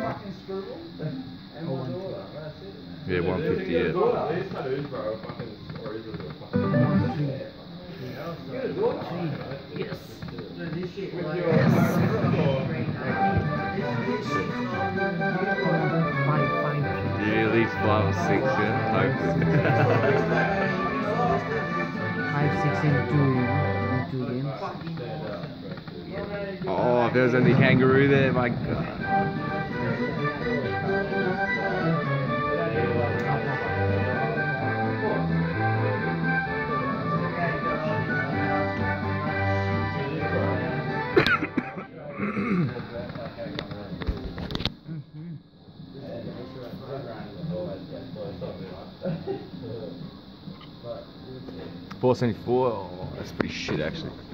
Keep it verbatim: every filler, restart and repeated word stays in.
Yeah, one fifty, yeah. Yes. Yeah, at least five or six, yeah, hopefully. Five, six, and two, you know, in two games. Oh, if there was any kangaroo there, my God. four seventy-four, oh, that's pretty shit actually.